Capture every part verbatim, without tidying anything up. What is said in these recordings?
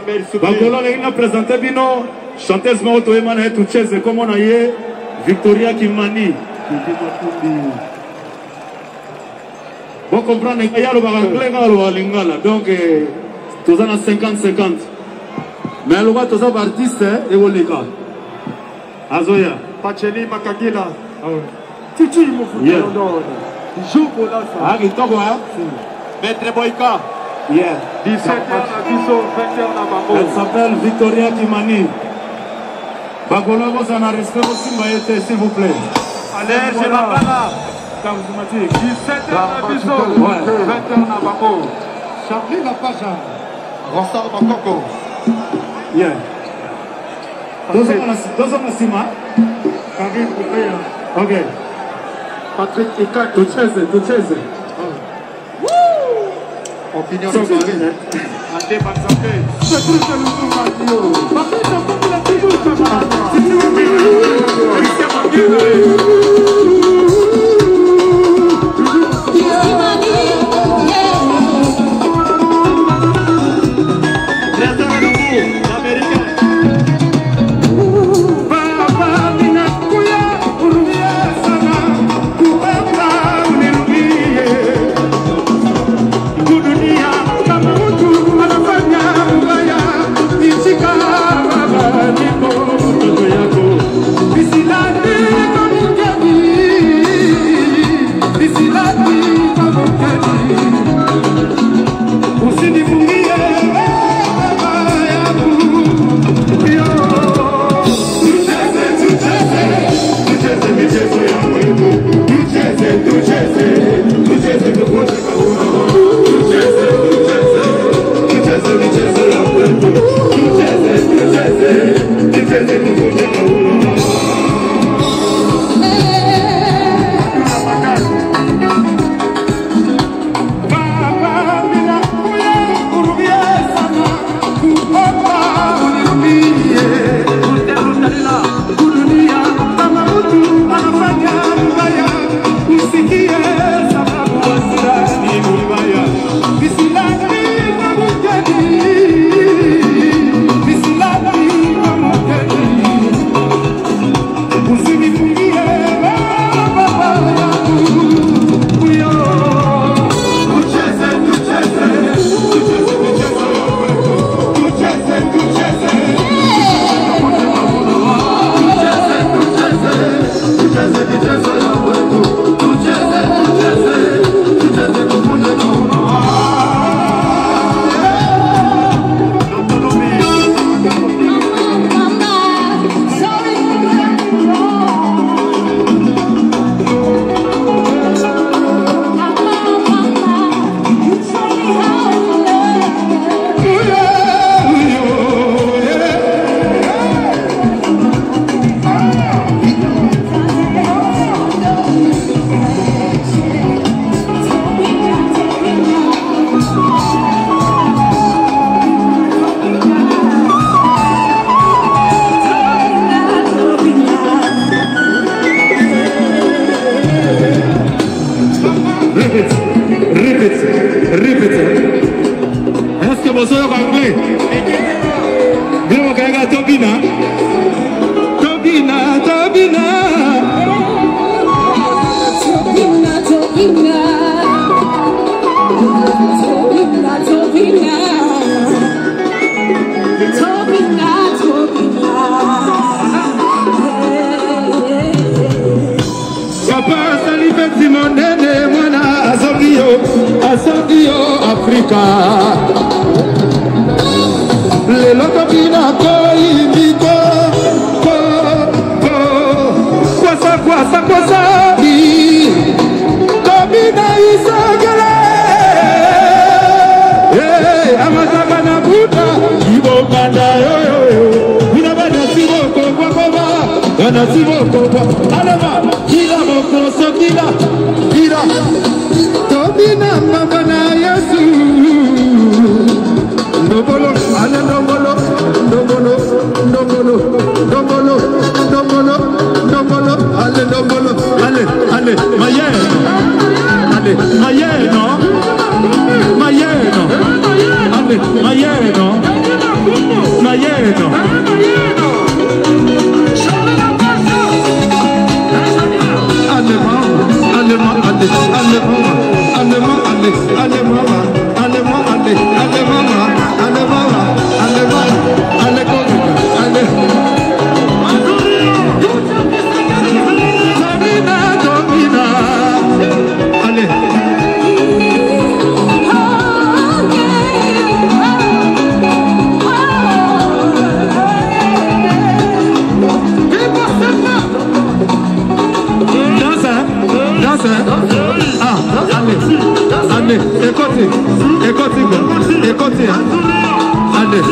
Bakolo lengina présenter bino chanteuse Maoto Emana Tucheze comme on a eu Victoria Kimani. Vous comprenez qu'il y a le lingala donc tous en cinquante cinquante. Mais le roi tous en artiste et au léga. Azoya. Pacheli Makakila. Titi Moufouna. Joue pour la salle. Ah, il tombe là. Maître Boyka. Yeah. dix-sept heures à Biso, vingt heures à Bambo. Elle s'appelle Victoria Kimani. Bakolo, vous en avez respect aussi, s'il vous plaît. Allez, je la bala. dix-sept heures à Biso, vingt heures à Bambo. Charlie Lapaja. Ronsard Bakoko. Yeah. Deux hommes à Sima. Karim Koupeya. Ok. Patrick Ika. Tucheze, Tucheze. Opinion de Marine. Andé Banzapé. C'est tout ce que nous avons dit. Parce que c'est la toujours camarade. Si tu veux bien, Mayeno, Mayeno, allez, allez maman, allez maman, allez, allez maman, allez maman, allez maman, allez coco, allez. Domina, domina, allez. Ah, allez, allez, écoutez, écoutez, écoutez, allez.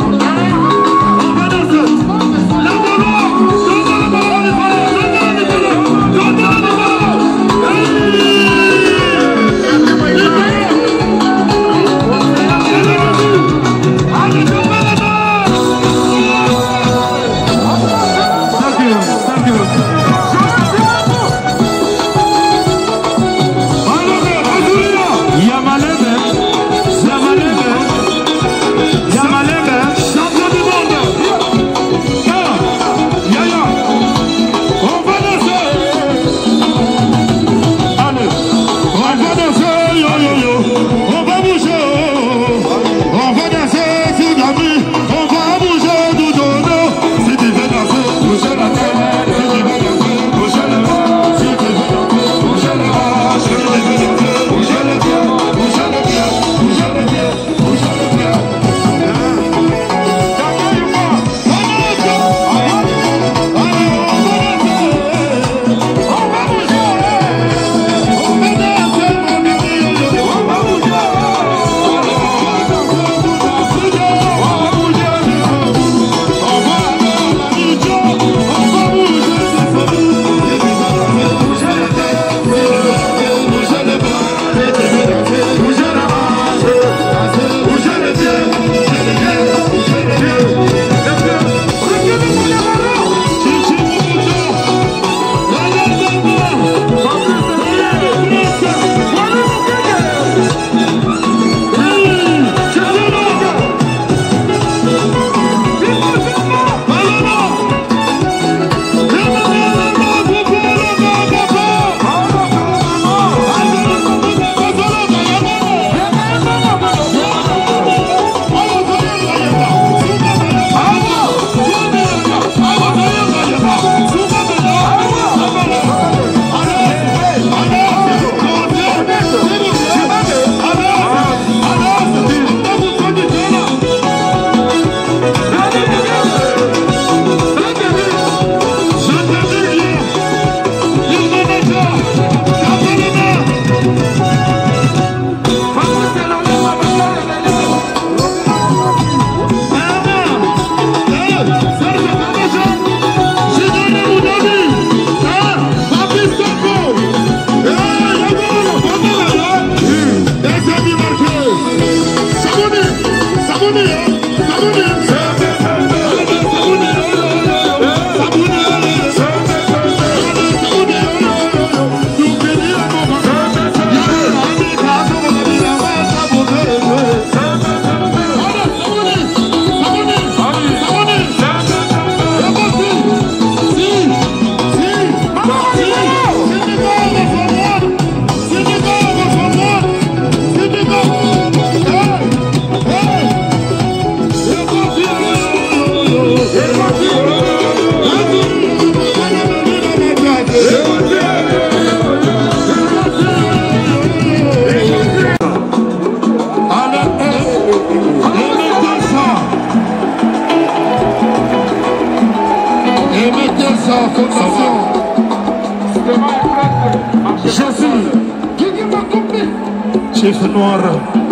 Chef noir.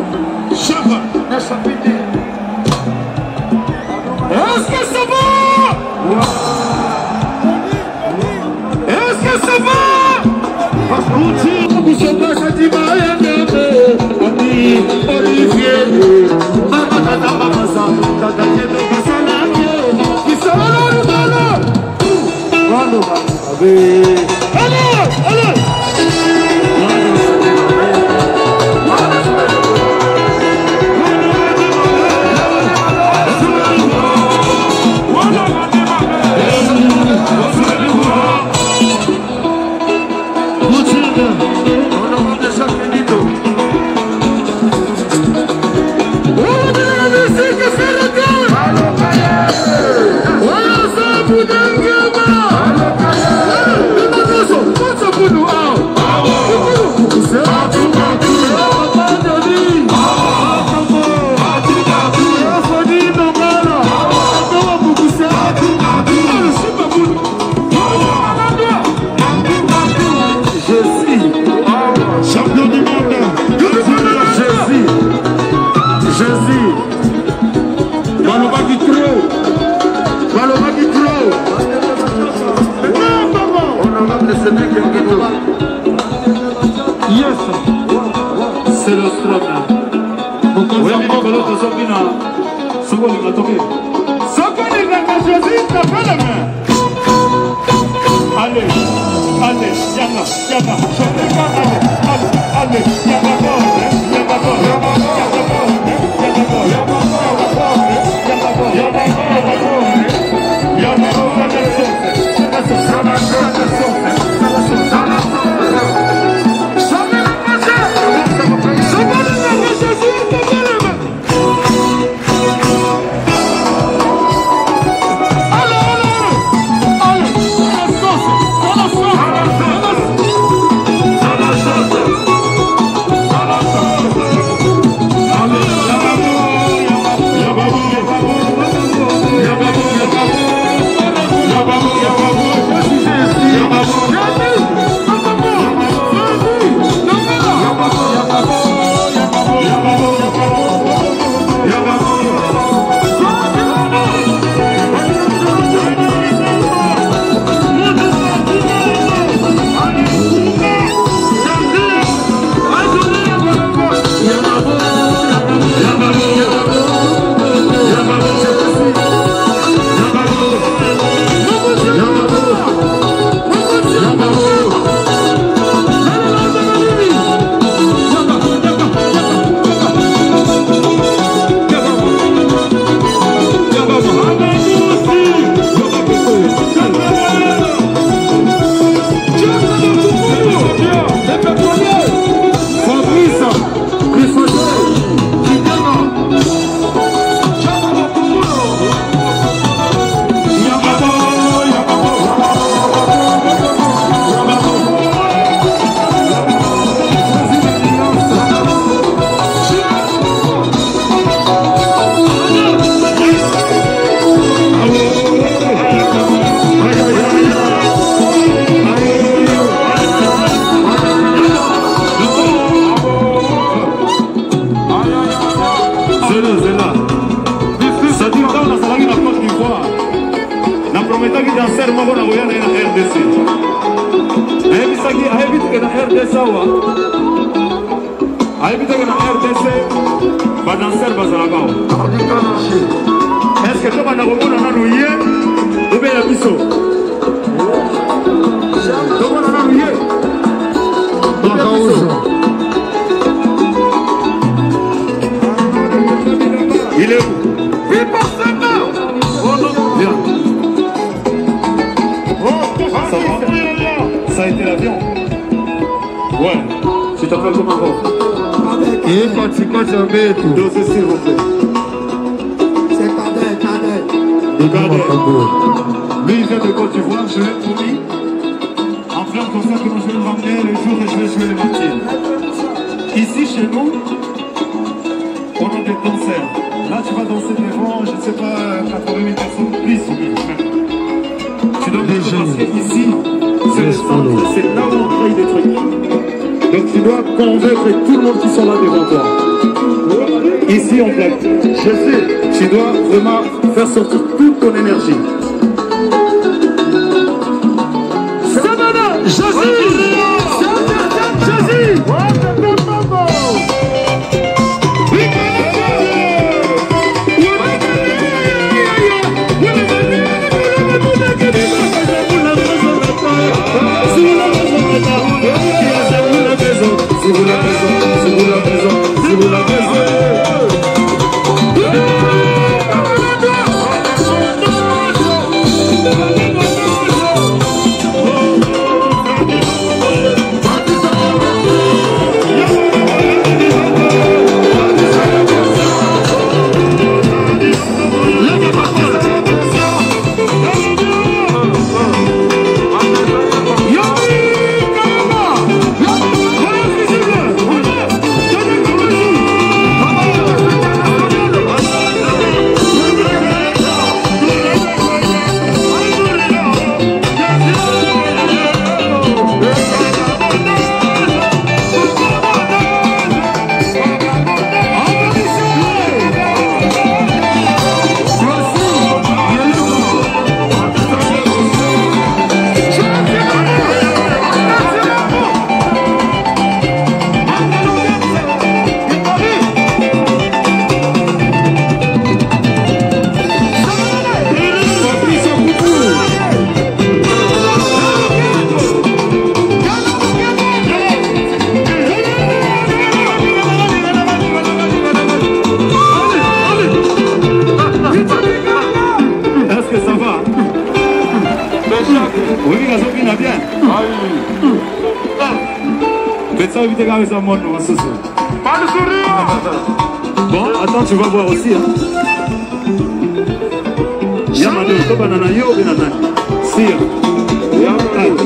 Chef. Est-ce que ça va? Est-ce que ça va? Nostrum. Oui, mais Nicolas, tu as bien à Soko de Matoké. Soko de Matoké, tu as fait la main. Allez, allez, Yama, Yama, je ne vais pas aller. Allez, allez, Yama, Yama, Yama, t'es garé ça mon nom, ce soir. Pas de sourire. Bon, attends, tu vas voir aussi. Hein. Yamado, to banana yo, banana. Sia. Yamado.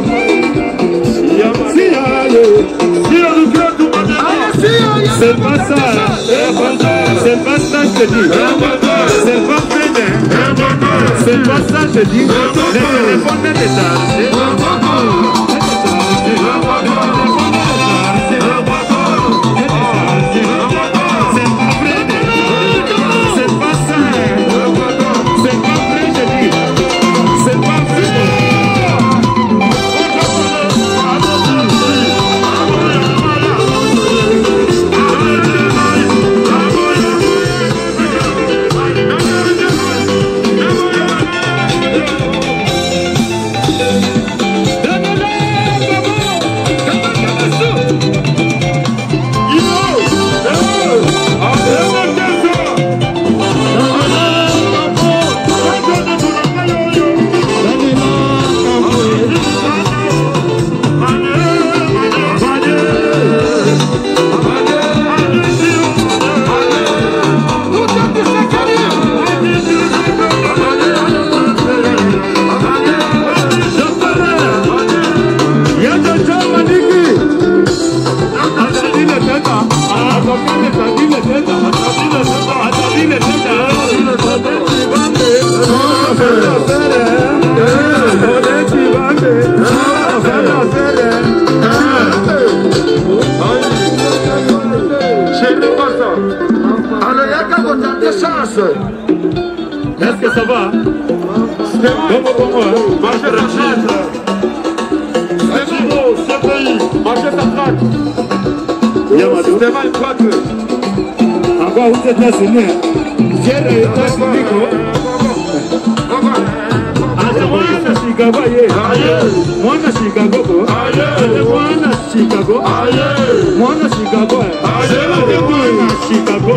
Sia, yo. Sia, le cœur du monde. C'est pas ça. C'est pas ça, je te dis. C'est pas fait. C'est pas ça, je te dis. Les téléphones de l'État. Est-ce que ça va? Comment, comment, hein? Marchez la chaise. C'est beau, c'est pays. Marchez sa traque. Yamado. C'est mal traque. Encore aux États-Unis. J'ai les États-Unis. Mwana Chicago, Mwana Chicago, Mwana Chicago, Mwana Chicago, Mwana Chicago,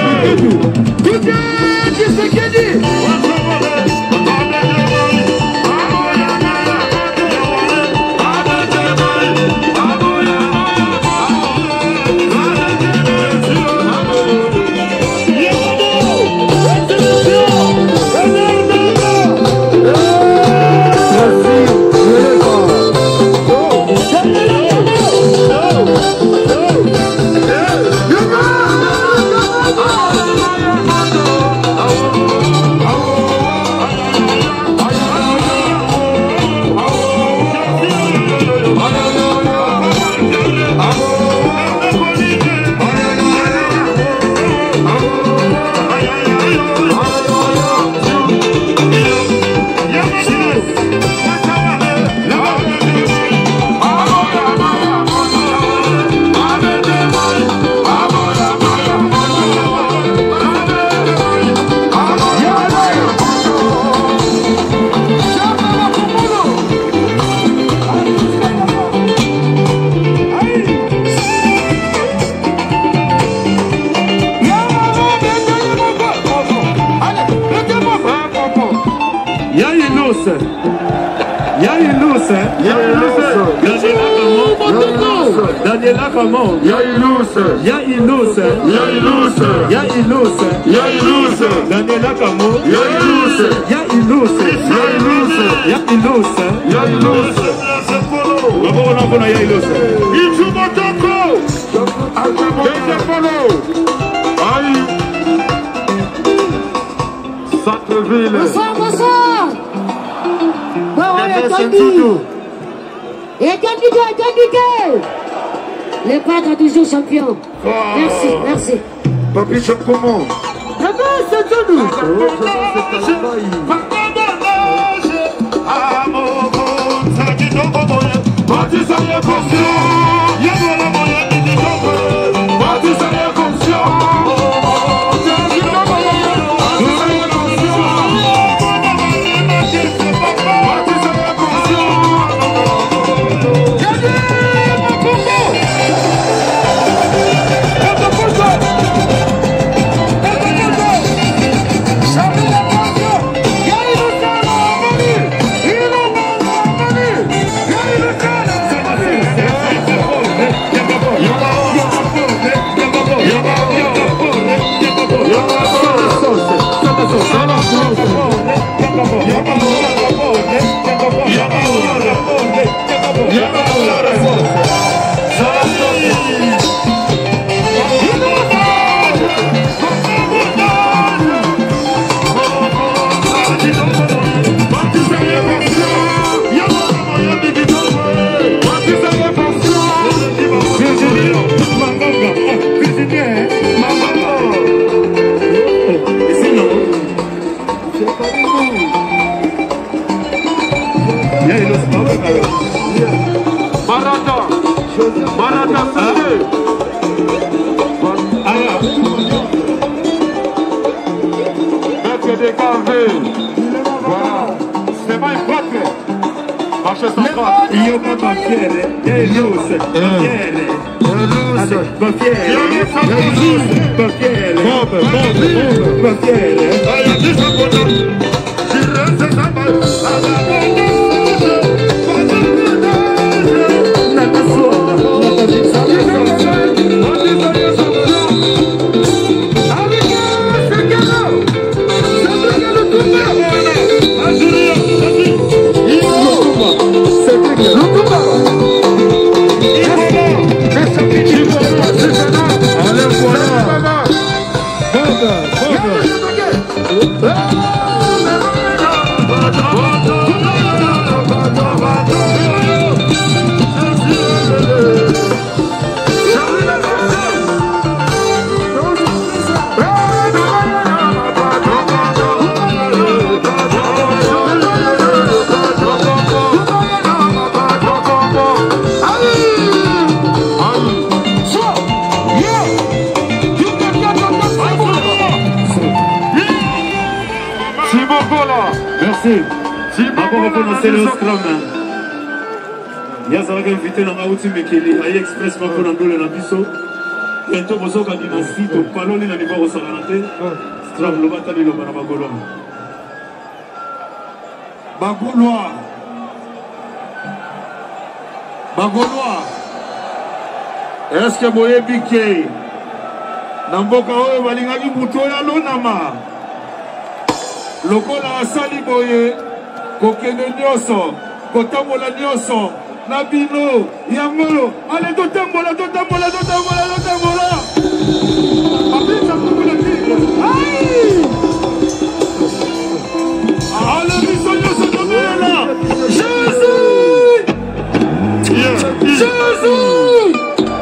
Daniela comment? Ya ilus, ya ilus, ya ilus, ya ilus, ya ilus. Daniela comment? Ya ilus, ya ilus, ya ilus, ya ilus, ya ilus. Vamos on a ya ilus. Ichu motoko. Déjà follow. Aïe. Centre-ville. Bonsoir, bonsoir. Bon, ouais, Gandhi. Et Gandhi, Gandhi. Les padres toujours champions. Merci, merci. Papi Chocomo. D'abord, c'est tout nous. Yeah. D K V. Voilà. C'est pas une boîte. Marché central. Io papà fiere, e luce, fiere. Baffiere, baffiere, baffiere, baffiere. Merci. Avant de commencer le scrum, il y a ça qui est invité dans la route Mekeli, Aïe Express, ma fille dans le Nabiso. Bientôt, vous avez une dynastie, au palon, il y a des barres au Saranate. Scrum, le bataille, le Barabagolo. Bagolois. Bagolois. Est-ce que vous avez piqué? Namboka oyo balingaki mutu oyo alonama lokola asali boye kokende nyonso kotambola nyonso na bino yango ale totambola totambola totambola totambola abisa kukula kile ai ale biso nyonso totolela Jésus Jésus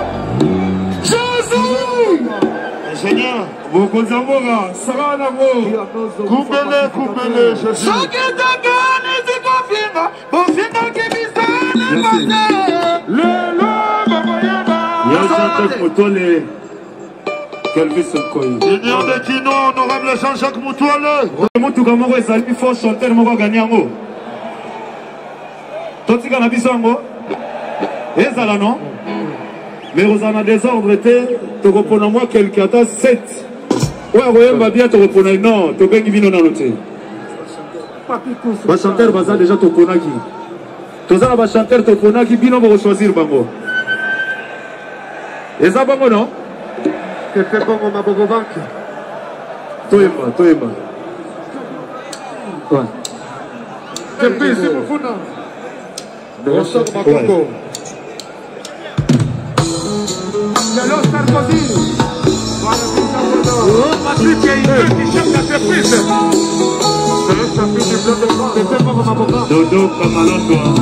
Seigneur, vous Zambora, Sarana, coupez-le, coupez-le, Jésus. Chaque état c'est confirme, pour finir qui vise le il y a Jean-Jacques Moutouale, Kelvis Nkoyi. Seigneur de Kino, honorable Jean-Jacques Moutouale. Moutou Kamoro et Salmi Fos chanter, mon gagner en haut. Toti Kanabisongo, et Zala non? Mais vous en avez des ordres, tu reprends moi quelqu'un, tu as sept. Ouais, ouais, va bien te reprendre. Non, tu as bien qui vient dans l'hôtel. Le chanteur va déjà te connaître. Tu as un chanteur te connaître qui vient pour choisir Bango. Et ça, Bango, non? Tu fais comme on m'a beaucoup banque. Toi et moi, toi et moi. Ouais. C'est plus, c'est pour vous, non? On sort ma Bango. Hello Sarkozy. Oh, Patrick, il y a une qui cherche la surprise. C'est pas comme avocat. Dodo, comme à l'autre.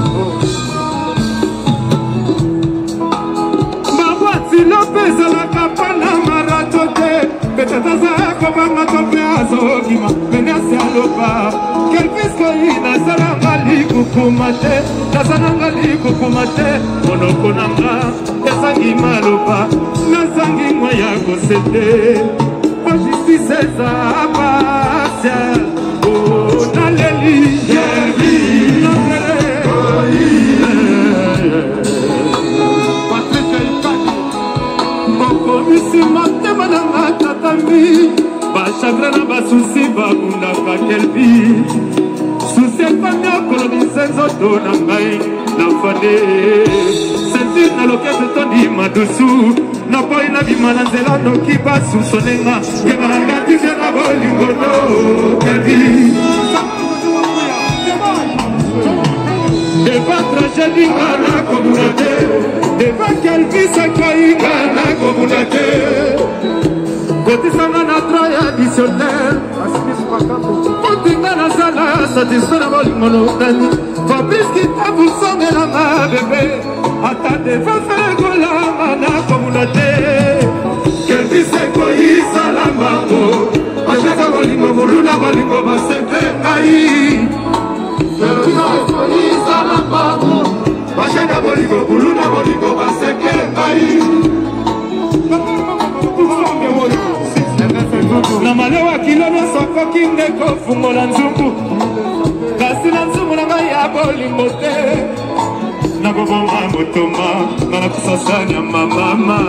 Ma voiture, Lopez, à la capana, maratote. Peut-être ça, comme un atopé à Zogima. Venez à l'opa. Quel biscuit, Nazarangali, Kukumate. Nazarangali, Kukumate. Monokonanga. Nazangi maloba, nazangi moya kosete. Kwa justice eza apasia, oh naleli, yebi, naleli. Patrick Ikaki, moko misi matema na matatami. Bachagre na basusi babunda kakelbi. Susi panya kolonise zoto na ngai, na fade. Na loketo tondi madusu na boy na bimana nzela noki basu sonenga yanga tije na bolingono kelbi deva tragédie na communauté deva kelbi sakoinga na communauté kotisanga na traditionnel kotinga na sala satisfait na bolingono nani Fabrice qui t'a vous sonné la main bébé. Attendez, va faire golama na communauté. Quel fils est quoi il salamango. Achaka bolingo muluna bolingo basente ai. Quel fils est quoi il salamango. Achaka bolingo muluna bolingo basente ai. na malewa kilo nosokoki ndeko fungola nzungu kasi na nzungu na ngai ya bolingo te nakoboma motoma nga na kusasanya mamama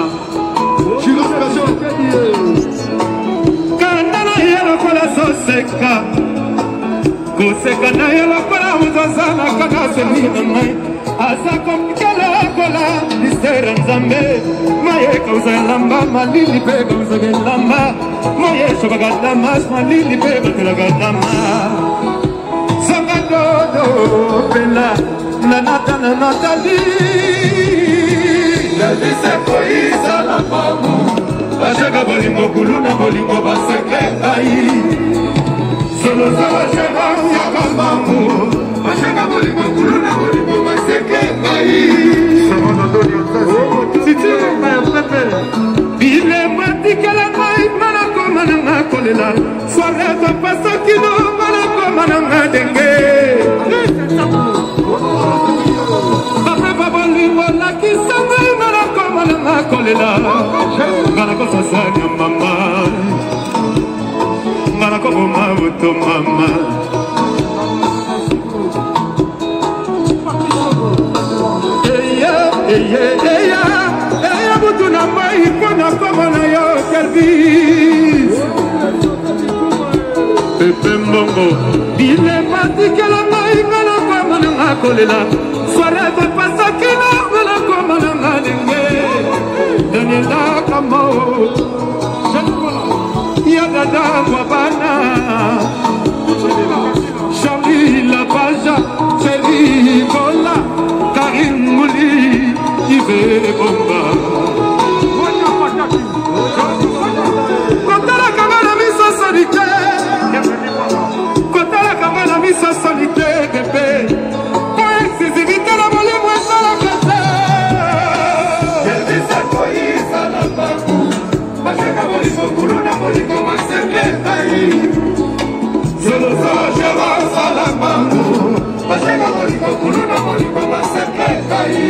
kanda na ye lokola zoseka koseka na ye lokola muzozana kaka semi na ngai aza komikala kola lisera nzambe maye kauza elamba malili mpe kauzaka elamba maye shobaka damas malili mpe batelaka dama zonga dodo pela na nata na natali nabisekoisa na pamu bashaka bolingo kulu na bolingo baseke ngai soloza bashaka yaka mamu bashaka bolingo kulu na bolingo baseke ngai bile matikala ngai manakoma na nga kolela soareta pasakino manakoma na nga denge bapepa bolingo lakisa ngai manakoma na nga kolela nga nakosasanya mama nga nakoboma buto mama eya eya eya butu na mai mpona koma na yo service pepe mbongo bile matikela ngai nga na koma na nga kolela soarete pasakina nga na koma na nga denge daniela kamo ya dada mwa bana Charlie la paja Chéri Bola Karim Mouli Ibe Bomba Kotala kamana misa solite Kotala kamana misa solite bébé Pour exclusivité la mole mwesa la kata Yelisa koi sana baku Mashaka moli mokulu na moli koma sebe kai Solo sa jeva salamangu Mashaka moli mokulu na moli koma sebe kai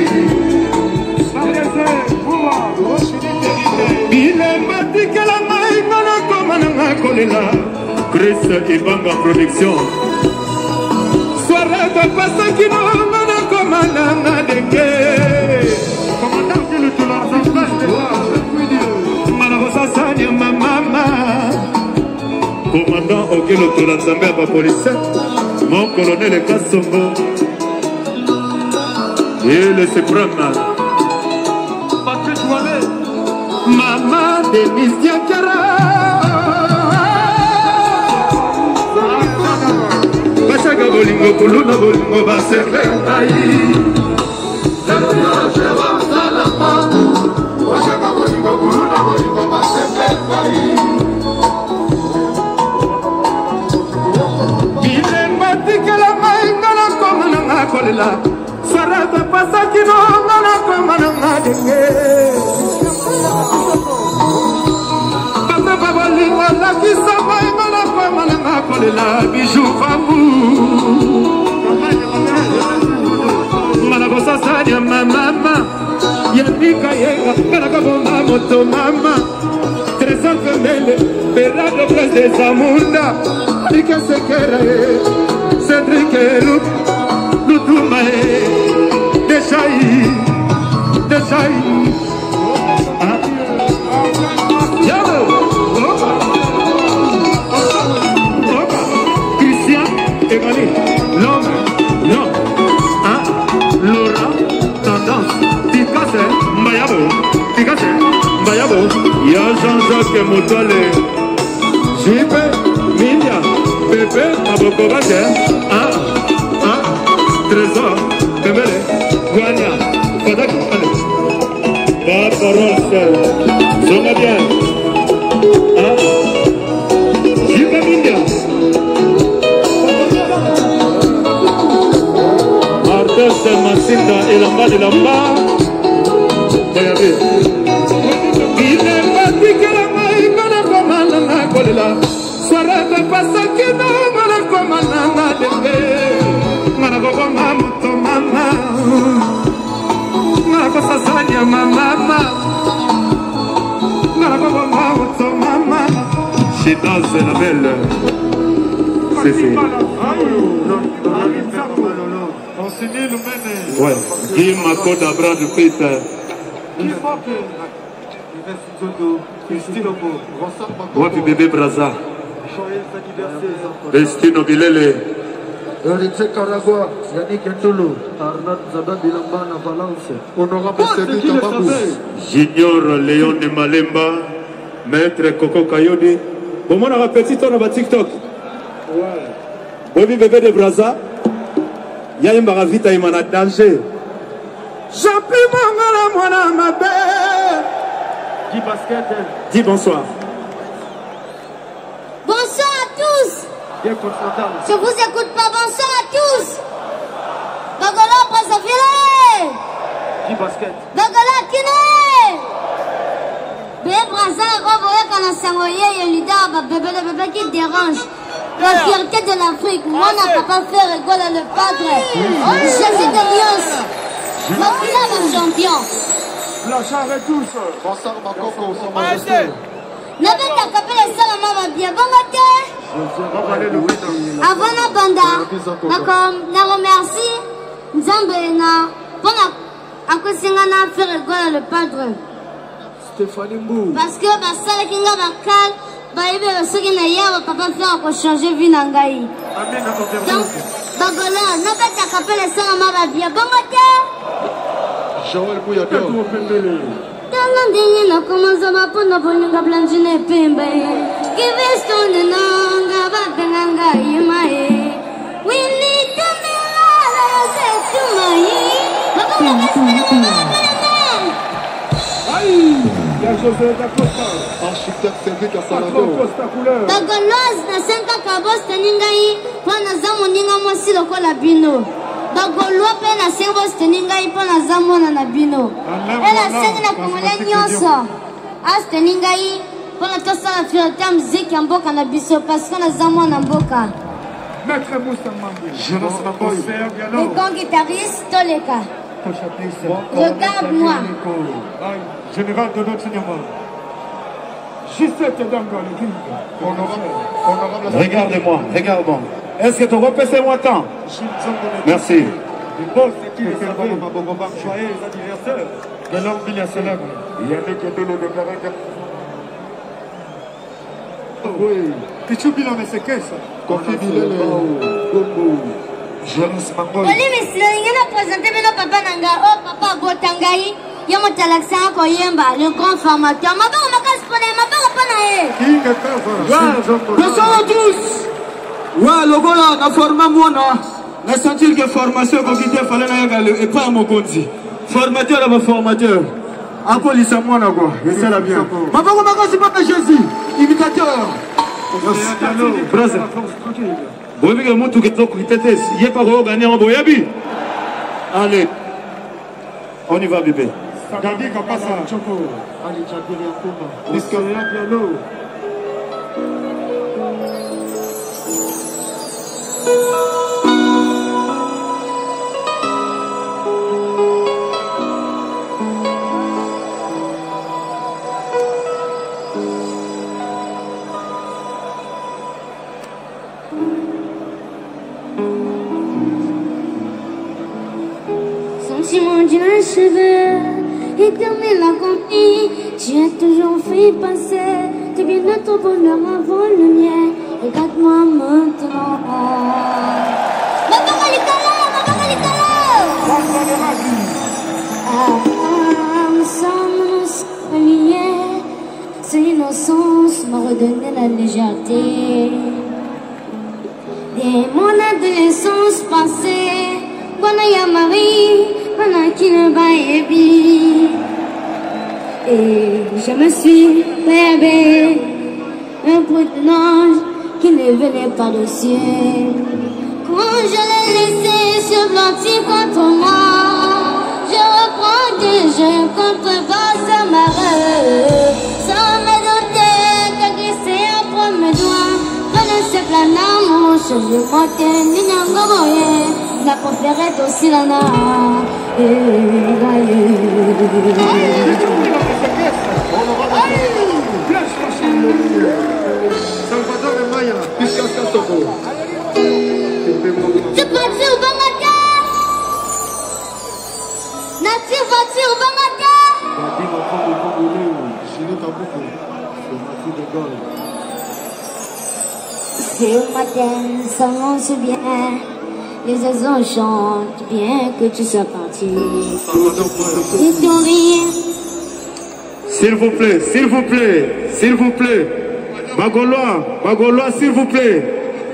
Bile matikela ngai ngana koma na nga kolela Chris Ibanga Production Soirée de Pasakino ngana koma na nga denge Commandant qui le tour Mana kosasanya mamama Commandant auquel le tour Nzambe à police Mon colonel Kassongo Et le suprême Mama de mis Diakara Bachaka bolingo kuluna bolingo baserve ngai Lelo jewa salama Bachaka bolingo kuluna bolingo baserve ngai Bile matikela ngai ngana koma na nga kolela Sarata pasakino ngana koma na nga denge Papa bolingo la kisa mai ngana koma na nga kolela bijou famu Ngana kosasanya mama Yanika yenga ngana kabonga moto mama Trésor femele Perado pres de Zamunda Ike sekera e Cedric Eluk Lutuma e Deshai Deshai Christian Emali l'homme non hein Laura tendance Picasso Mbayabo Picasso Mbayabo ya Jean-Jacques Motole Jipe Minia Pepe Abokobate hein hein Trésor Pembele Guania Kodak allez Barbarossa Zonga bien hein Jipe Minia Martes Masinda Elamba de Lamba Bayabe Bine Batikela Mai Mana Komana Nakolela Soirée Pasakina Mana Komana Nadembe Mana Komana Muto Mama Mana Kosasanya Mama Mana Komana Muto Mama Chinoise, la belle. C'est fait. Ouais. Guy Mako d'Abra de Peter. Wapi bébé Braza. Destino Bilele. Eric Karagua, Yannick Ntolo, Arnaud Zadan Bilambana Valence, Honorable Cédric Tambabou, Junior Léon de Malemba, Maître Coco Kayode. Bon, on a un petit tour sur TikTok. Ouais. Oui, bébé de Braza. Il y a une baravite à Imana danger. Champi Mangala Mwana Mabé. Dis basket. Dis bonsoir. Bonsoir à tous. Je vous écoute pas, bonsoir à tous. Bagola Brazzaville. Dis basket. Bagola Kine. Bébé Braza, Roboé Kanasangoye, le leader, bébé le bébé qui dérange. La fierté de l'Afrique, moi n'a pas fait rigoler le padre. Jésus de Dios. Ma fille est champion. La charrette tous. Bonsoir Makoko, son majesté. N'avez qu'à caper les salles, maman, bien bon matin. Avant la banda, na remercie Nzambe na pour la akosingana faire rigoler le padre. Stéphanie Mbou. Parce que basala kinga bakal baïbe soki na yawa papa faire ko changer vie na ngai. Amen à ton Donc bagola n'avez qu'à caper les salles, maman, bien bon matin. Joël Bouyabio. Tala ndenge na komanza mapona bolinga blanjine pembe. Kivestonde nanga babenga ngai mae. We need to be alive to my. Baba Aïe, il y a José Dacosta. Architecte Cédric Patron Assalado. Costa couleur. Bagoloz na senka kabos teningai pona zamu ninga mosi lokola bino. Bagolwa pe na sengo teningai pona zamu na bino. Ela sengi na komole nyonso. As teningai pona tosala fierté muziki ya mboka na biso parce que na zamu na mboka. Maître Moussa Mangé. Jonas Maboy. Le grand guitariste Toleka. Regarde-moi. Général de notre Seigneur. Gisette Dango, le king. Honorable. Regarde-moi, regarde-moi. Est-ce que tu repères moi tant? Merci. Le boss, c'est qui le savait? Joyeux anniversaire. De l'homme bien célèbre. Yannick Ntolo de Karanga. Oui. Pichu Bilan, mais c'est qu'est-ce? Kofi Bilele. Jonas Maboy. Oli misilingi na présenter bino papa nanga. Oh papa botangai. Yomo talaksa ko yemba le grand formateur. Mabanga makaspone, mabanga pana e. King Cover. Bonsoir à tous. Ouais, le gars là, na forma moi na sentir que formation ko kité fallait na yaga et pas mon konzi. Formateur là, formateur. Ako lisa moi na quoi. Et ça la bien. Mabanga makaspone Jésus, imitateur. Brother. Bon, mais moi tout que tu étais, il est pas gagné en boyabi. Allez. On y va bébé. Gadi Kapasa. Choco. Ali Chakiri Akuma. Discovery Piano. Sentiment d'une cheveux, éternel accompli, tu as toujours fait passer, t'es bien de ton bonheur avant le mien, regarde-moi maintenant. Maman Kalikala, maman Kalikala. Ah, nous sommes liés, cette innocence m'a redonné la légèreté. Dès mon adolescence passée, Bonaya Marie, Bonakine Bayebi. Et je me suis rêvé un bruit de l'ange qui ne venait pas du ciel. Quand je l'ai laissé se blottir contre moi, je reprends des jeux contre basse marée. Sans me douter que glisser entre mes doigts, connaissez plein d'amour, je lui montais, Ninyangoboye. La préférée aussi la na. Ce matin, ça lance bien. Les oiseaux chantent bien que tu sois parti. Et ton rire. S'il vous plaît, s'il vous plaît, s'il vous plaît. Bagolois, Bagolois, s'il vous plaît.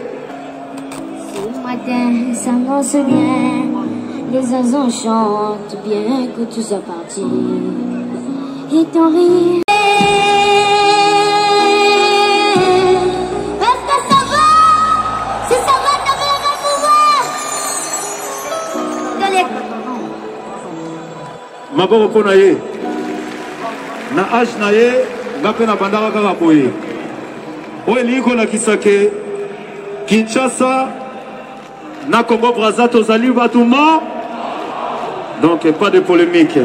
Ce matin, ça lance bien. Les oiseaux chantent bien que tu sois parti. Et ton rire. Maboko pona ye na age na ye ngape na bandaka kaka boye oyo elingi kolakisa ke Kinshasa na Congo Brazza tozali bato mo donc pas de polémique.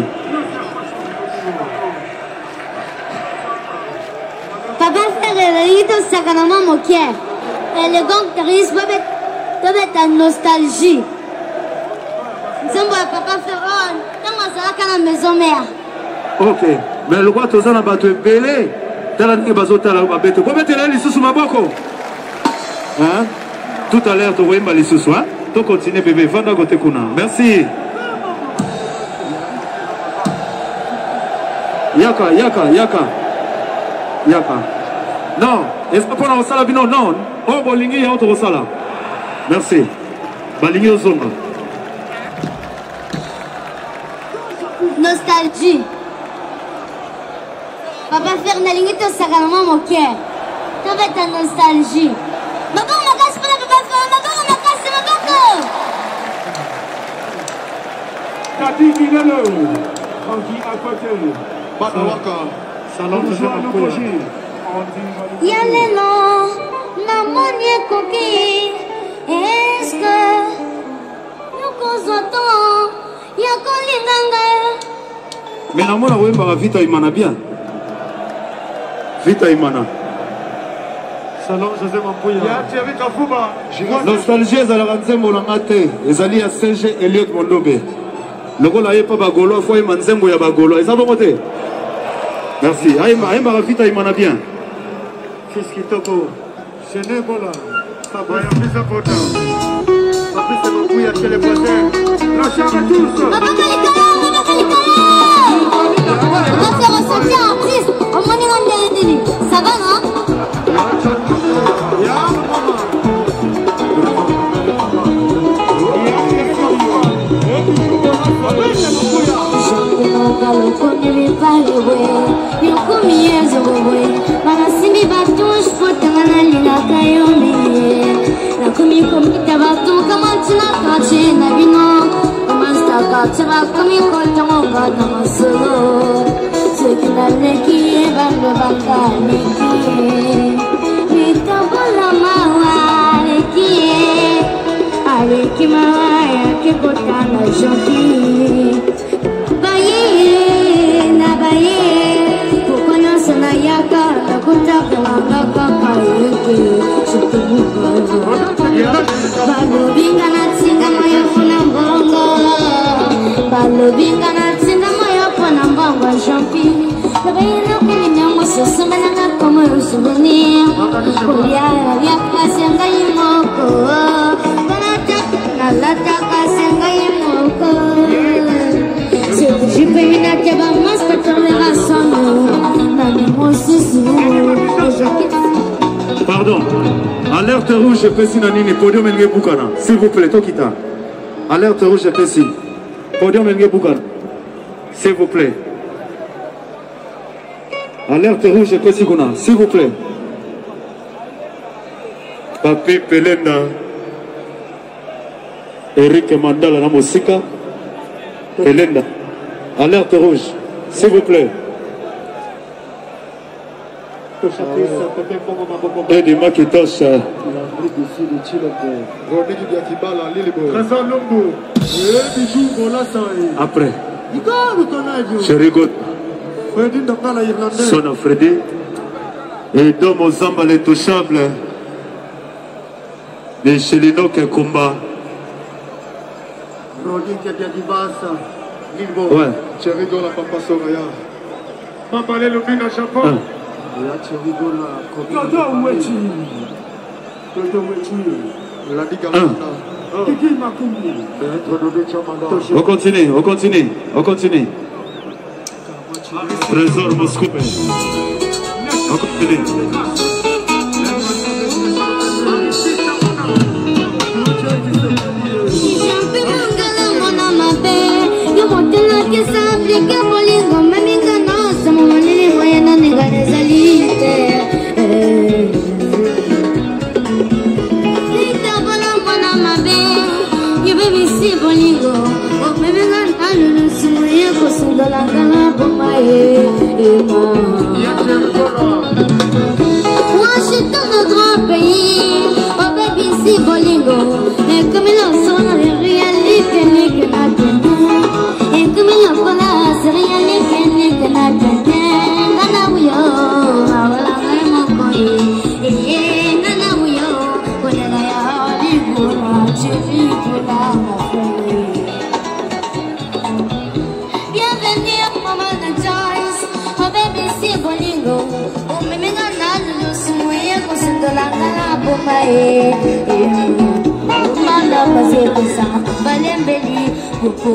Papa frère elingi tosaka na mwa moke élégant charisme tobeta nostalgie nzembo ya papa frère ntango azalaka na maison mère. Ok, mais le roi toza na bato ebele tala ndenge bazotala babete kobetela lisusu maboko hein? Tout à l'heure tokoyemba lisusu hein? To continue bébé vanda kote kuna. Merci. Yaka yaka yaka yaka non est-ce que pona osala bino non o bolingi ya otokosala merci balingi ozonga. Nostalgie. Papa faire nalingi to sakalama mon cœur. To va ta nostalgie. Maman ma casse pas papa faire maman ma casse maman. Tati Kinelo. Tranquille à côté. Badawaka. Salon de Jean-Paul. Yalelo na monie koki. Est-ce que nous causons yako linganga? Mais na mona wemba vita imana bien. Vita imana. Salon José Mampuya. Ya Thierry Kafuba. Nostalgie ezalaka nzembo na nga te ezali ya C G Eliot Mondobe. Lokola ye pa bagolo fo yemba nzembo ya bagolo eza bongo te. Merci. Ayemba ayemba vita imana bien. Qu'est-ce qui toko? Ce n'est pas là. Ça va. Voyons plus important. Après c'est Mampuya chez les voisins. La charge à tous. Maman Kalikala, maman Kalikala. On va faire ressentir un triste. On m'en est dans le ça va non? Pardon. Alerte rouge, Pessi Nanini, podium Elge Boukana. S'il vous plaît, Tokita. Alerte rouge, Pessi. Podium Elge Boukana. S'il vous plaît. Alerte rouge, Pessi Kuna. S'il vous plaît. Papi Pelenda. Eric Mandala Namosika. Pelenda. Alerte rouge. S'il vous plaît. Et des maquetages. Après. Je rigole. Son Freddy. Et Dom Ozamba les touchables. Les Chelino qui combat. Ouais. Tu rigoles à Papa Soraya. Papa les Lubina Japon. Toto Wechi. Toto Wechi. La Liga. Kiki Makumbi. On continue, on continue, on continue. Trésor Moscoupé. On continue. Washington, le grand pays, oh baby, si bolingo, et comme il en sonne, rien n'est que n'est que n'a et comme il en place, rien n'est que n'est que n'a nana ouyo, awala mon boy, et nana ouyo, kolega ya libura, chéri pour la bienvenue, maman de Joyce, oh baby, si bolingo, oh mimi ngana lulu sumuye kusundula ngana bumae, mala basi kusa balembeli kuku.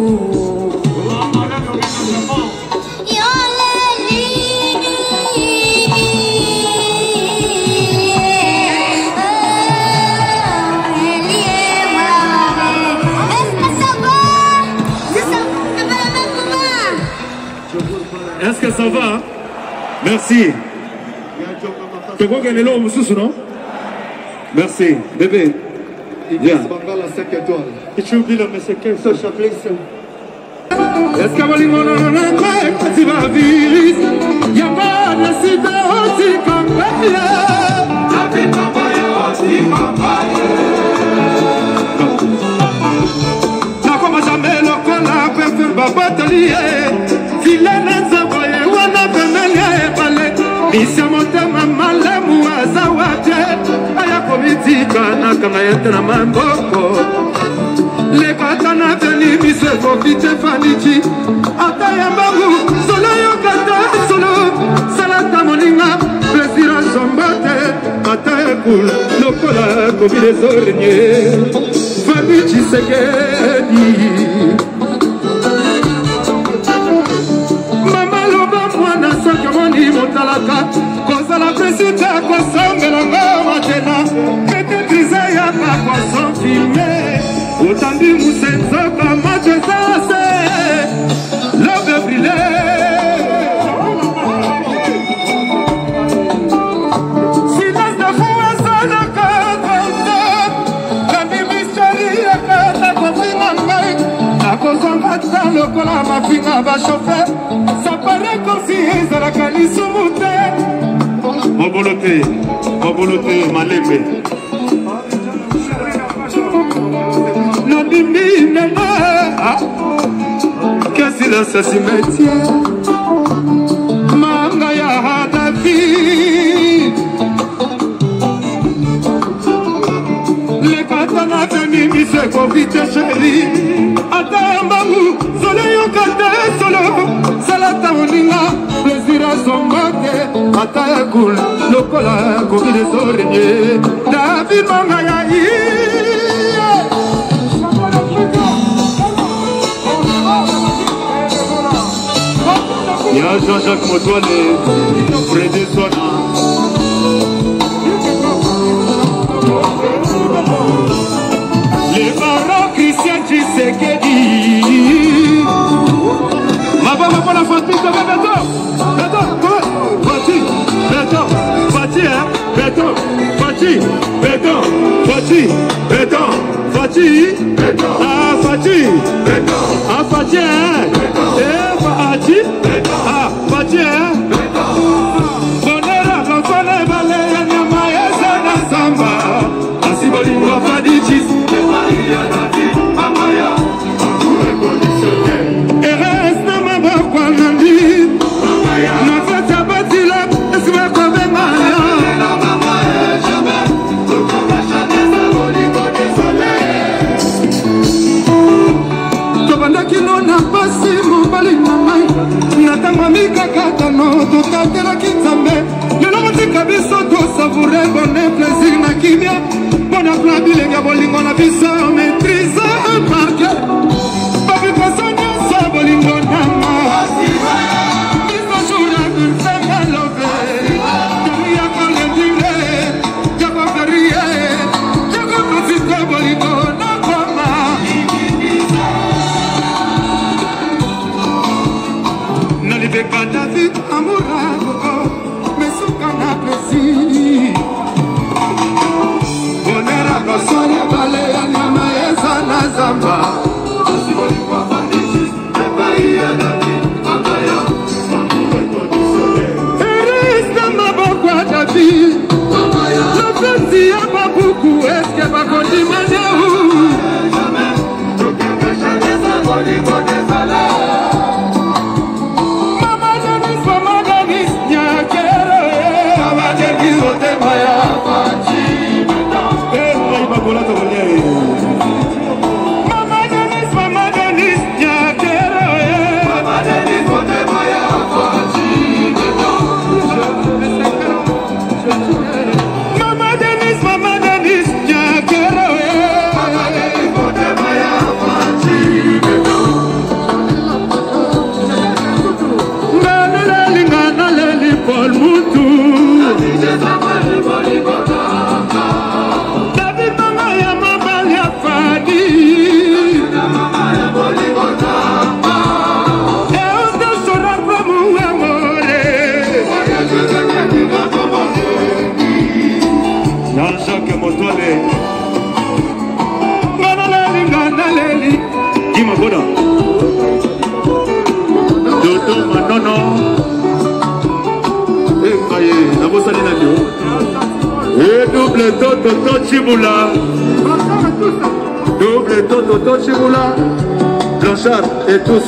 Est-ce que ça va? Merci. Tu crois qu'elle est là au Moussous, non? Merci. Bébé. Bien. Et tu oublies le monsieur Kev, ce chapelet. Est-ce que vous avez dit que virus? Il y a pas de site aussi comme jamais le collant peut faire babatelier. Filene zaboye wana pemenya ebale Misya motema malemu azawate Aya komitika nakanga yetena mamboko Lekata na veni mise kofite fanichi Ata yambagu solo yokata solo Salata moninga plesira zombate Ata ekul lokola kobile zornye Fanichi segedi Kosa la presita kosombe la ngoma tena Kete krize ya kwa son filme Utambi musenzo kama jezase Love brille Silence de fou sana kata Kandi misteri ya kata kwa finga ngai Nakozonga talo kola mafinga ba chauffeur Ça paraît comme si ezalaka lisumu te Mobolote, mobolote malembe Nandimbi nena Kasi la sa cimetière Manga ya hadafi Le katana teni mise kovite chéri Ata mbangu solo yokate solo Salata moninga Plesira zombate Ata ekul Lokola kobile zorenye David manga ya iye Ya Jean-Jacques Motoile Freddy Zona Les parents Christian Tshisekedi Ma femme pas la fatigue de Béton Béton, Fati, Béton, Fati, hein Béton, Fati, Béton, Fati, Béton, Fati, Béton, ah Fati, Béton, ah Fati, hein eh Fati, ah Fati, hein Bonera, Fafane, Balé, Nyama, Yezana, Samba Asiboli, Wafadi, Chis, Maria, Nati, Mamaya bien. Bon applaudissement, bilingue, bolingo na biso, maîtrise par cœur. Papi Passonia, sa bolingo nama. Biso joura, birsanga love. Daria kalendile, jaba ferie. Jago pasito bolingo na koma. Nalibeka David Amourago, mesuka na plaisir. Bonera kasone bale ya nyama eza na zamba. Asiboli kwa bandisi, epai ya David Amaya. Erista maboko ya David Amaya. Nafasi ya babuku eske bakoti maneu. Jamais, tukepesha neza boli bode zala. Mama Denis, Mama Denis, nyakero eh. Mama Denis, ote maya pachi. Mama Denis, Mama Denis, nyakero eh. Mama Denis, ote maya pachi. Mama Denis, Mama Denis, nyakero eh. Mama Denis, ote maya pachi. Ngana leli, ngana leli, Paul Mutu. Jean-Jacques Motoile Ganaleli, Ganaleli Dima Boda Dodo Manono Ekaye, Nabosali Nadio Et double Toto Tochibula Double Toto Tochibula Blanchard et tous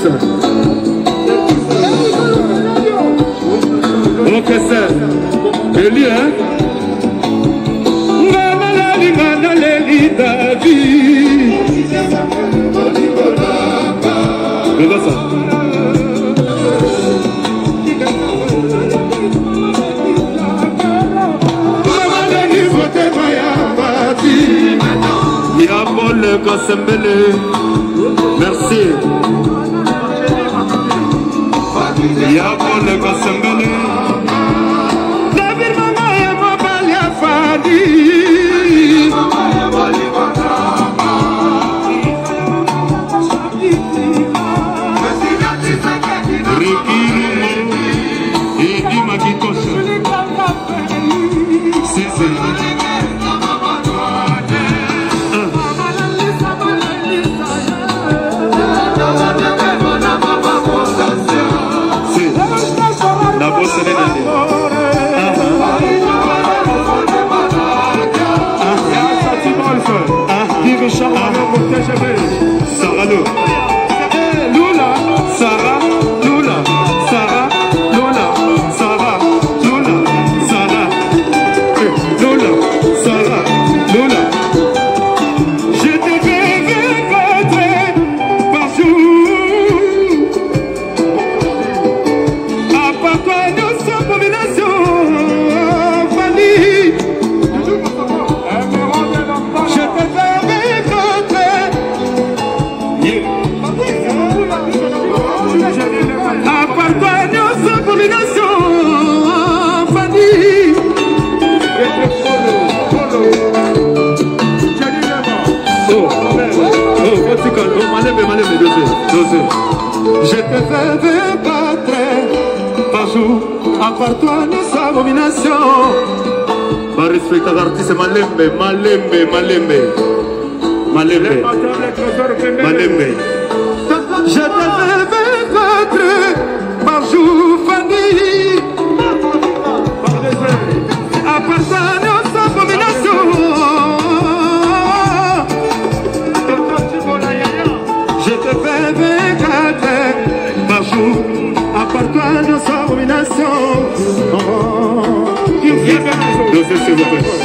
Ok, c'est Eli, hein Ganaleli David. Regarde ça. Y'a Paul Kassembele. Merci. Y'a Paul Kassembele. David Mama ya mobile ya Fadi. Sarah Lula, Sarah Lula, Sarah Lula, Sarah Lula, Sarah Lula, Sarah Lula. Je te vais rencontrer par jour. À part toi, nous sommes combination, famille. Je te vais je te fais battre par jour, à part toi nous sommes domination. Va respecter l'artiste Malembe, Malembe, Malembe, Malembe, Malembe. Je te fais battre par jour, famille. À part toi nous sommes domination. Je te fais battre par jour, à part toi nous sommes domination. Dosez s'il vous plaît.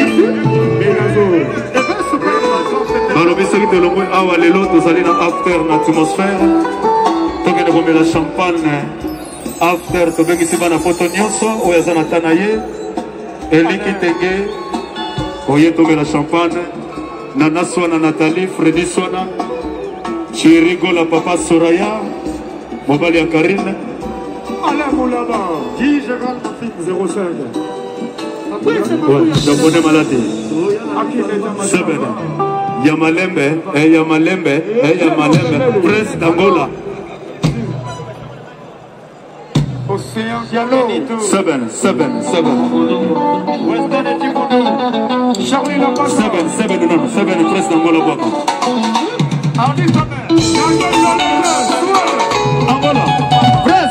Alors, bisous de l'homme, awa lelo, nous allons dans after, dans l'atmosphère. Tant que nous la champagne, after, tu veux que tu vas na photo nyonso, ou yazana tanaye, eliki tenge, Oye tomela champagne. Nana Swana Nathalie, Freddy Swana. Chirigo la papa Soraya. Mobali ya Karine. Alain Moulaba. Guy Gérald zéro cinq. Ouais, japonais maladie. Seven. Yamalembe, eh Yamalembe, eh Yamalembe, Prince d'Angola. Océan Diallo. Seven, seven, seven. Weston et Djibouti. Charlie Lopez. Seven, seven, non, seven, Prince d'Angola. Ardi Samer. Angola. Prince.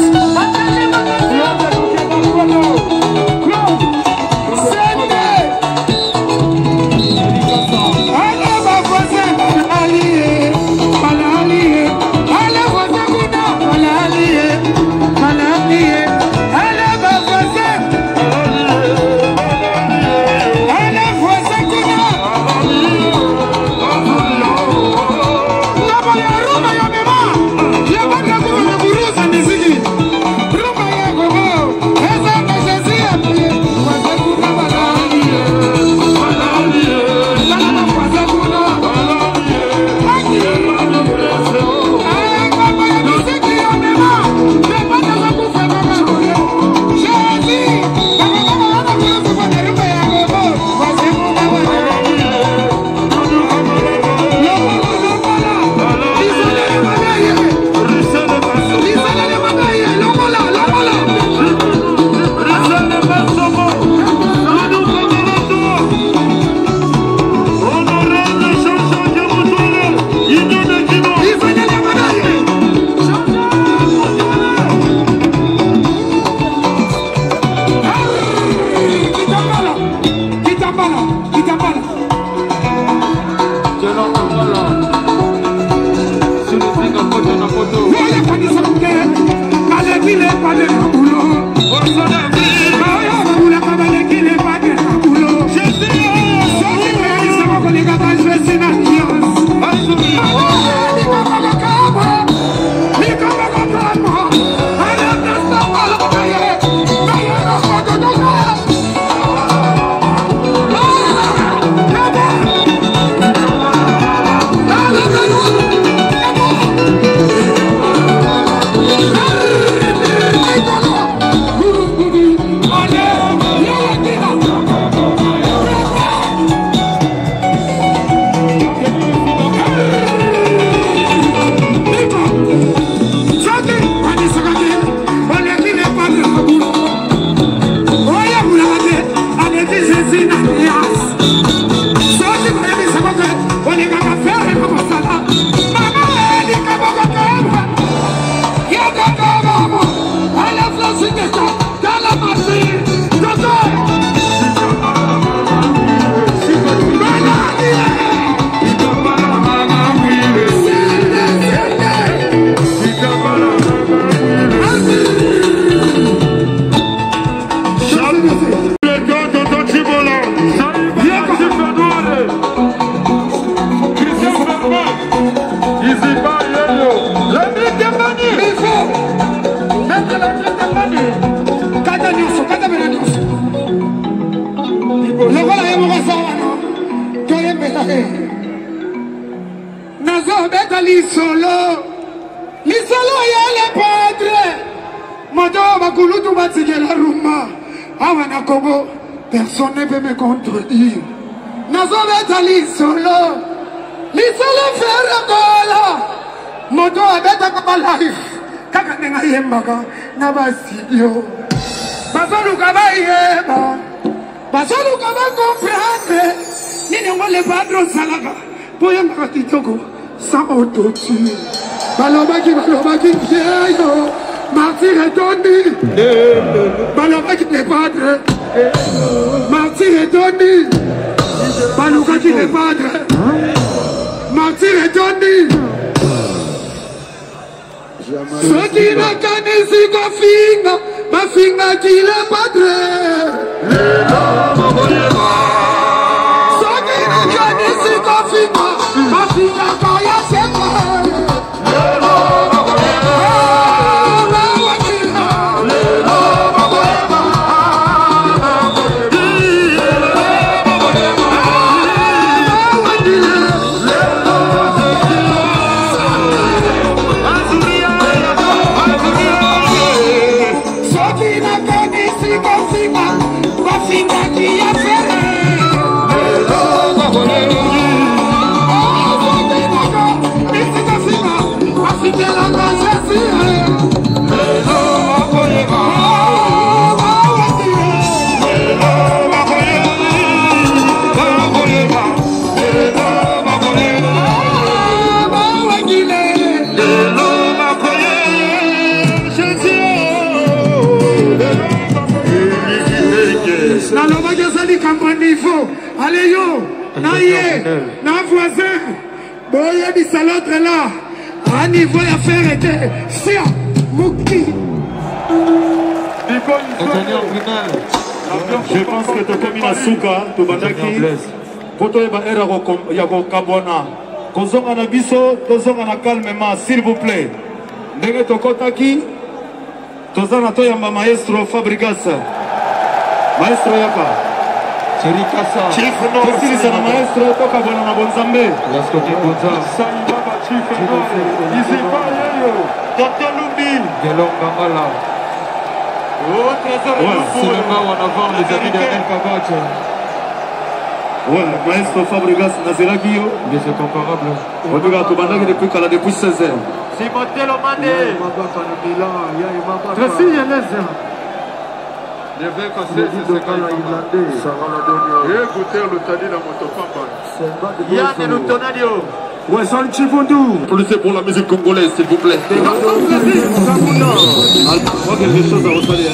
Personne ne peut me contredire. Nazobeta l'isolo. L'isolo faire Angola. Moto abeta kama life. Kaka nenga yembaga. Nabasidio. Basolu kaba yeba. Basolu kaba comprendre. Nini ngole padro salaga. Poya mbaka kitoko. Sans autotune. Balobaki balobaki vieillo. Martyr et Tony. Balobaki les padres. Martyr et Tony. Balobaki les padres. Martyr et Tony. Ce qui n'a qu'un esi kofinga. Ma finga qui les padres. Ce qui n'a qu'un esi kofinga. Ma finga quand y'a ses padres. Allez yo, naïe, na voisin, boye di l'autre là, à niveau à faire était, sia, mouki. Je pense que tu comme une souka, tu bandaki, poto eba era yako kabona, kozonga na biso, tozonga na calmement, s'il vous plaît. Ndenge tokotaki, tozana to yamba maestro Fabregas, maestro yaka. Chief no, c'est un maestro, toka bona na bonzambe. Laskote bonza. Sali baba chief no. Ici pas yo. Docteur Lumbi. Gelong Gambala. Oh, trésor. Ouais, cinéma en avant les amis de El Kabache. Ouais, maestro Fabregas Nazeraki yo. Mais c'est comparable. On peut gâter bandaki depuis kala depuis seize heures. Timothée Lomande. Mabaka na Milan, ya Mabaka. Tracy Yeleza. Je vais casser ce irlandais. Sarah la dernière. Écoutez le tadi dans Motopamba. Yann Lutonadio. Ouais, sans Chibundu. Applaudissez pour la musique congolaise, s'il vous plaît. Moi, quelque chose à refaire.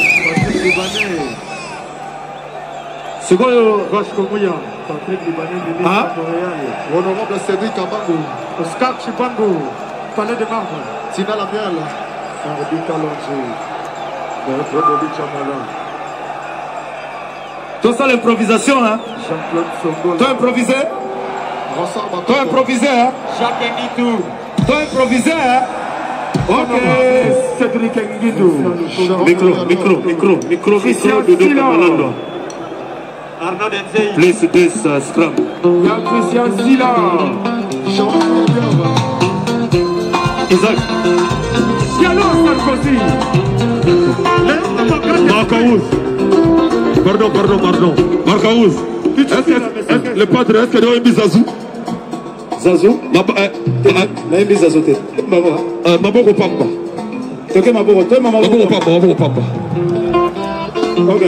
C'est quoi le Roche Komuya, Patrick Libanais, Ah Honorable Cédric Kabango. Oscar Chibango, Palais de Marbre. Tina Lamiel. Sardi Kalonji. Rodolphe Chamala. Tout ça l'improvisation, hein? Jean-Claude Songol. Toi improvisé? Toi improvisé, hein? Jacques Nitou. Toi improvisé, hein? Ok. Cédric Nguidou. Micro, micro, micro, micro, micro, Dodo Kamalando. Arnaud Denzei. Please, this uh, scrum. Yann Christian Silla. Isaac. Diallo Sarkozy. Marcaouz. Pardon, pardon, pardon. Marcaouz. Est-ce que, est-ce que le padre, est-ce que tu as mis Zazou? Zazou? Naimbi Zazou. Maboko Papa. Toke Maboko, toi Maboko Papa, Maboko Papa. Ok.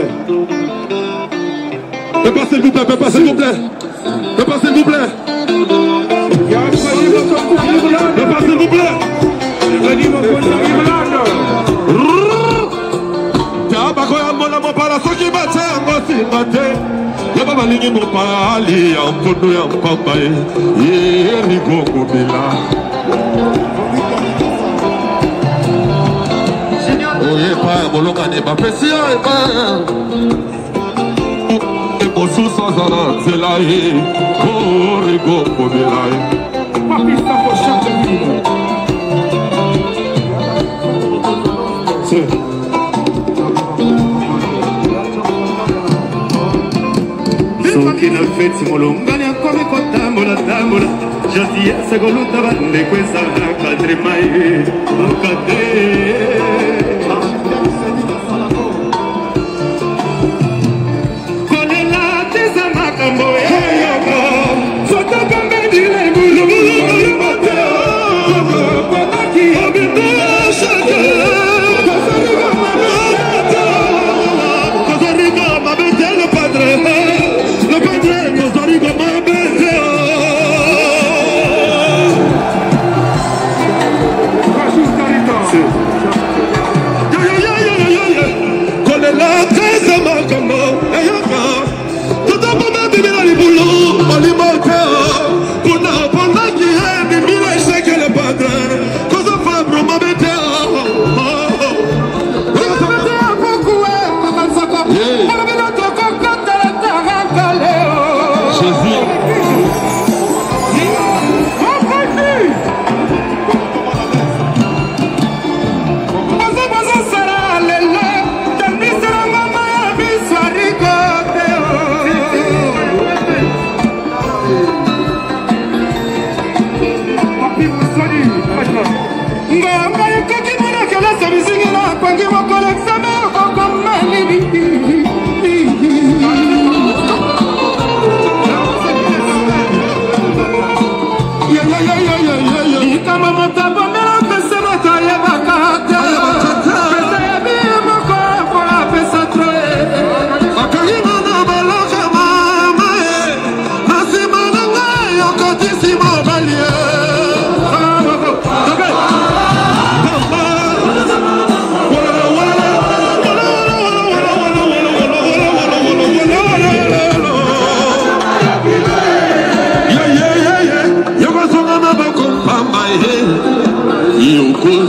Papa, s'il vous plaît, Papa, s'il vous plaît. Papa, s'il vous plaît. Papa, s'il vous plaît. Bakoya mona mopala soki bate yango nsima te yaba balingi mopali ya mpondo ya mpamba ye eriko kobela oyepa ya bolokani bapesi yo epa ebosusu aza na nzela ye oriko kobela ye soki na feti molongani akomi kotambola tambola jodi sekoluta bandeko ezalaka drema ye okate kolela teza makambo eyoko fotokambedile bulubulubulubate komaki obimeshake kozarika mabete le padre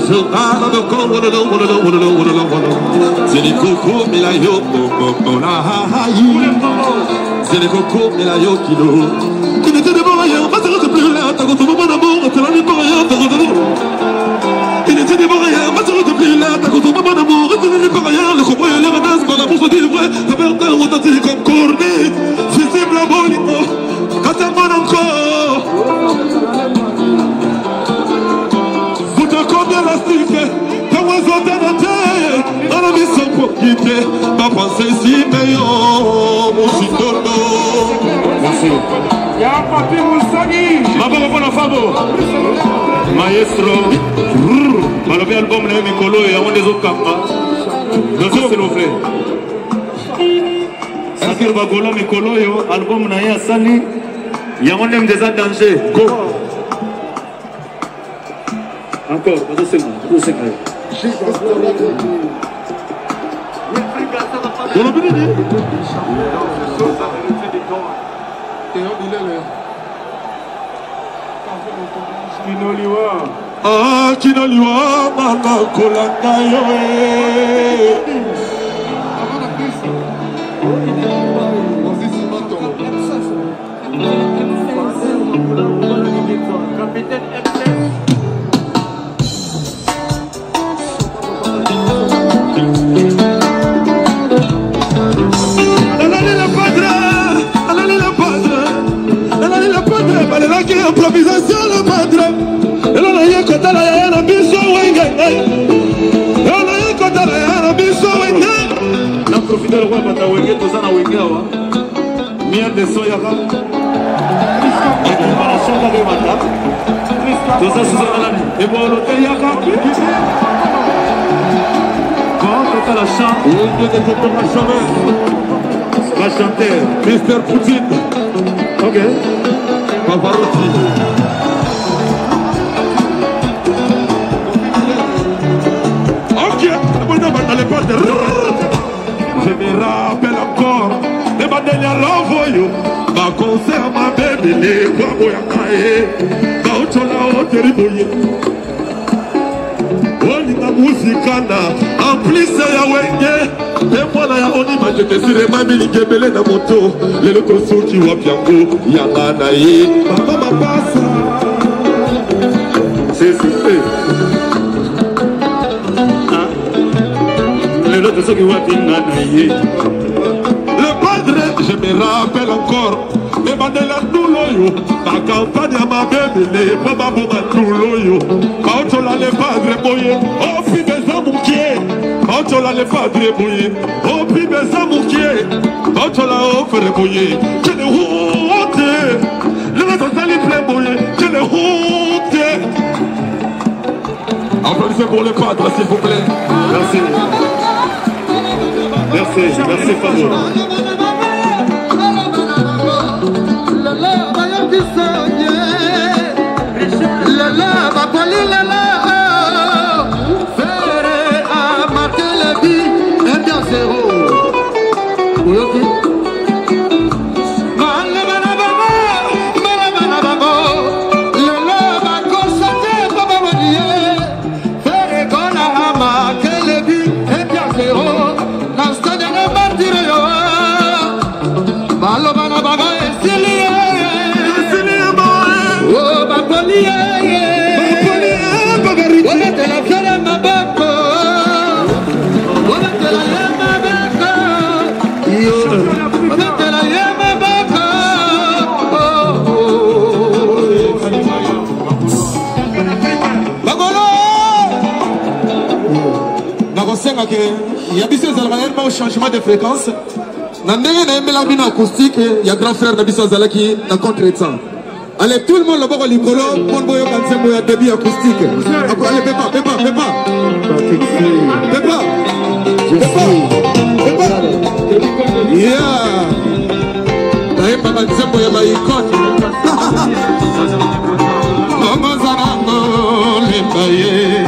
C'est les cocos, mais la yo, on a c'est les cocos, mais la yo kilo. Tu n'étais de bon rien, pas de plus là, t'as contre mon amour, t'as la nuit pour rien, t'as contre nous. Il était de bon rien, pas de plus là, t'as contre mon amour, t'as la nuit pour rien, le combat et la menace, quand la bourse dit vrai, t'as perdu un rotatif comme cornet, visible à Bolino, quand t'as mal encore. Vous te combien la stick? On a mis son pour quitter, ma pensée si meilleur, mon chitono. Merci. Y'a papi Moussani. Baba Baba Fabo. Maestro. Malobi album na mikolo ya onde zo kamba. Donc s'il vous plaît. Sakir bagolo mikolo yo album na ya sali. Ya onde mdeza danger. Go. Encore, pas de seconde, pas de seconde. Kinoliwa. Ah, Kinoliwa, mama kolanga yo eh. Capitaine M S. Improvisation le padre. Et là, il y a quand elle a un biso wenge. Et là, il y a quand elle a un biso wenge. Na profiter le roi bata wenge to sana wenge wa. Mia de soyaka. Et tu vas la changa de mata. To ça c'est ça là. Et bon l'hôtel yaka. Quand tu la chante, il y a des gens qui chantent. va chanter mister Poutine. OK. Pavarotti. Ok, je me rappelle encore de ma dernière envoyée. Ma concert, ma bébé, les bois, ya kaye. Ma ochola, o teriboye. Oni na musikana, en plus ya wenge. Et moi na ya oni ma je te sire ma milinge bele na moto. Le loto soki wa piango, ya na ye. Mama ma passa. C'est super. Le loto soki wa piango ye. Le padre, je me rappelle encore. Mais ma de la douloyo, ma campagne à ma bébé, les baba baba douloyo. Ma ochola le padre moye, oh puis mes amoukiers. Ma ochola le padre moye, oh puis mes applaudissements. Ma ochola oh frère moye, que le honte. Le reste de les plein moye, que le honte. Applaudissez pour le padre s'il vous plaît. Merci. Merci, merci Fabo. Il y a bien un changement de fréquence. Dans le acoustique, il y a grand frère Nabiso Zalaki dans contre-temps. Allez, tout le monde là-bas, les colons, mon boyo quand c'est un débit acoustique. Allez, Pépa, Pépa, Pépa. Pépa. Pépa. Pépa. Yeah. T'as pas quand c'est un icône. Maman Zanango, les baillés.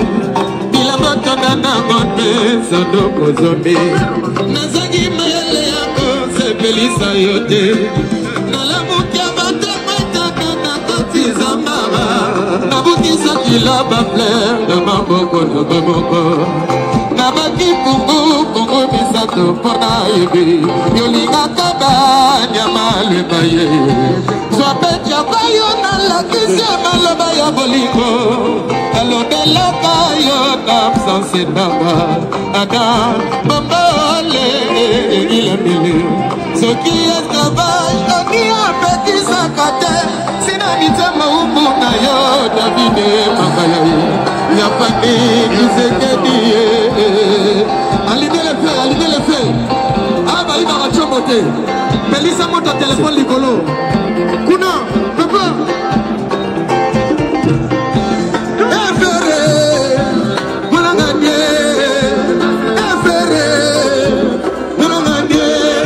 Sadoko zombie nazagi mele yako sepelisa yote nalamukia batema itaka na kotizamara nabukisa Kila ba fleur de maboko na bamoko Nabaki pungu pungu misato pona yebi Yolinga kaba nyama lebaye Zwape chabayo na lakise maloba ya boliko Alobela kayo namsanse naba Ada bambole ila mili Soki eskavay ani apeti sakate Sina mitema umu na yo Davide Makayaye Yapani Kisekediye Aligné les faits, aligné les faits Ah bah il va rachomoter Melissa monte à téléphone Licolo Kuna, papa Efere Moulanganye Efere Moulanganye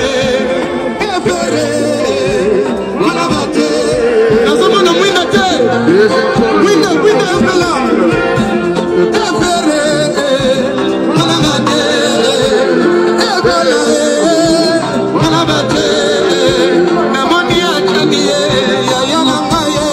Efere Moulangate Nazomona mwingate Winda, winda Efela Efere Moulanganye Efela Moulangate Namoni achaniye Yaya nangaye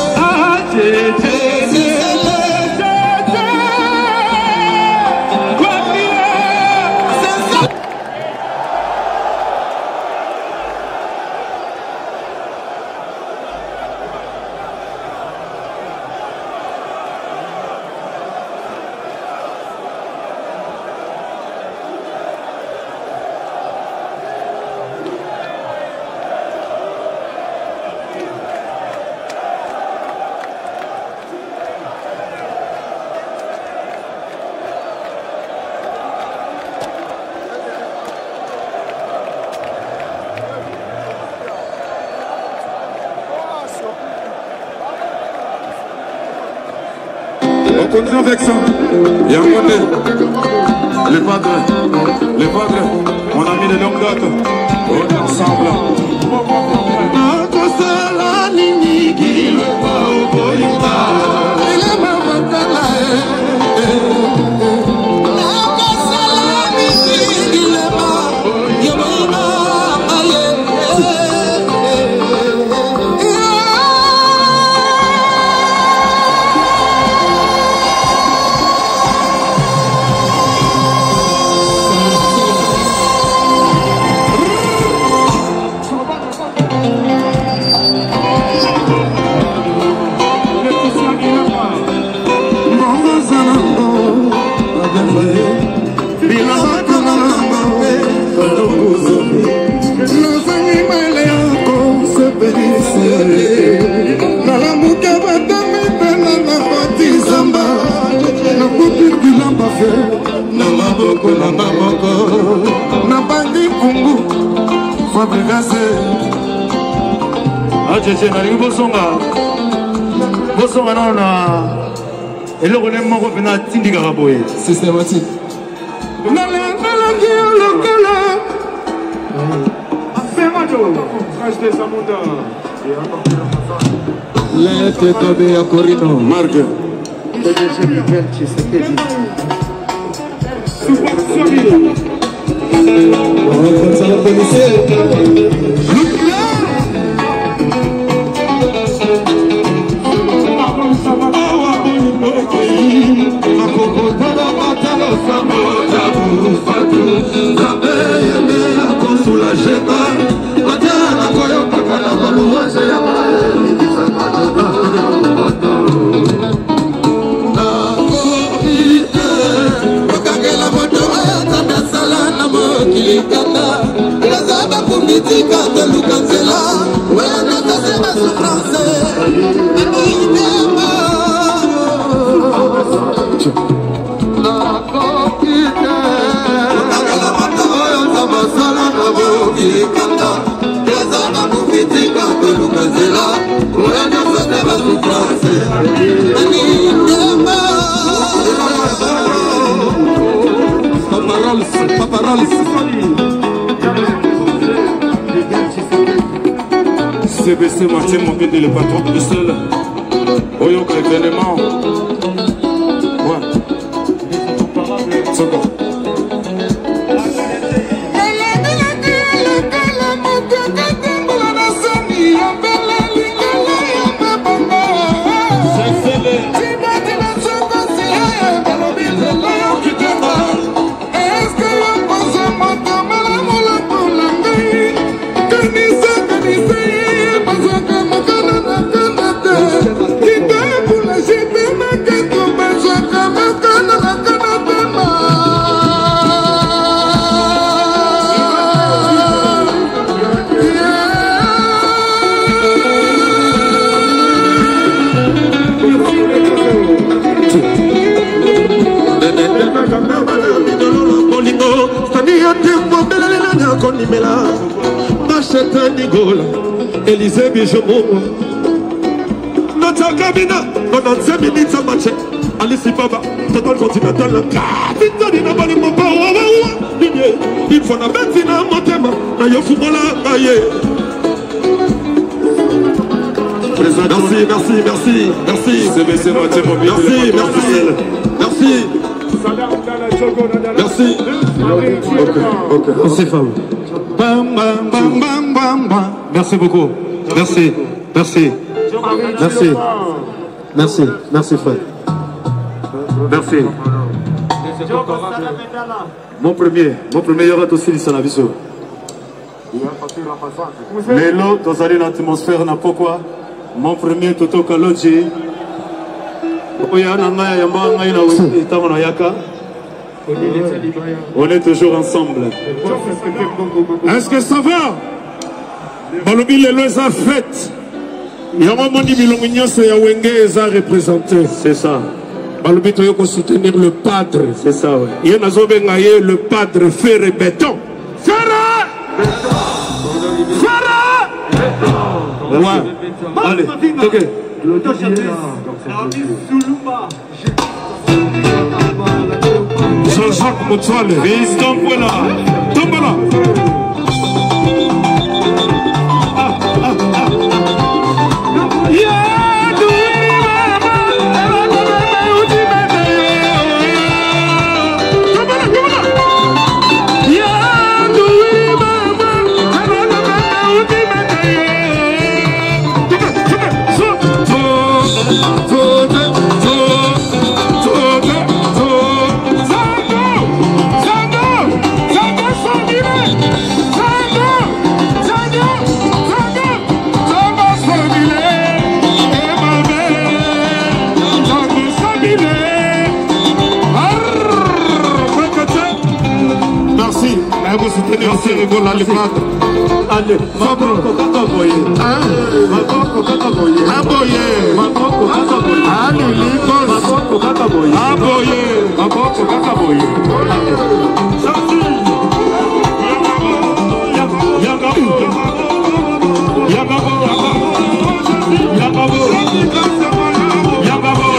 On continue avec ça. Il y a un côté. Les padres. Les padres. On a mis les longues dates. On est ensemble. Acheche nalingi bosonga bosonga nao na eloko ne moko mpena atindikaka boye Systématique nalangi lokola Lete tobe ya Corino Marque. C B C Martin Mokende, le patron de Bruxelles. Oyoka événement. Ouais. C'est bon. Bye. Tania Konimela, Macheta Nigola, Élisée Bijomo. Notre cabine, pendant cinq minutes à matcher. Alice Baba, Total Continental, Victorine n'a pas de mon power. Il faut la bêtine à mon thème. D'ailleurs, faut la tailler. Merci, merci, merci, merci. Merci, merci, merci. Merci. Ok, ok. Merci, femme. Bam, bam, bam, bam, bam, bam. Merci beaucoup. Merci, merci. Merci. Merci, merci, frère. Merci. Mon premier, mon premier, il y aura aussi le Sanaviso. Mais là, dans une atmosphère, n'a pourquoi. Mon premier, Toto Kaloji. On est toujours ensemble. Est-ce que ça va? Balobi les lois à fête. Il y a un moment dit Bilongignon, c'est Yawenge est représenté. C'est ça. Balobi Toyo pour soutenir le padre. C'est ça, oui. Il y a un le padre fer et béton. Fer Fer Ouais. Allez, ok. Jean-Jacques Moutouale. Fils Tombola. Tombola. Ah, ah, ah. Merci, Rigola, les frères. Allez, Maboko, Kakaboye. Maboko, Kakaboye. Aboye. Maboko, Kakaboye. Allez, Likos. Maboko, Kakaboye. Aboye. Maboko, Kakaboye. Chansi. Yagabo. Yagabo. Yagabo. Yagabo. Yagabo.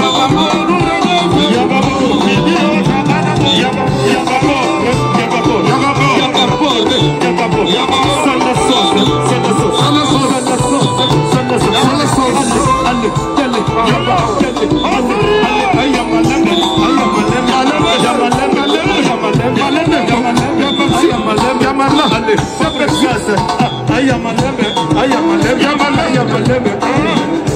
I am a lemon, I am a lemon, I am a lemon.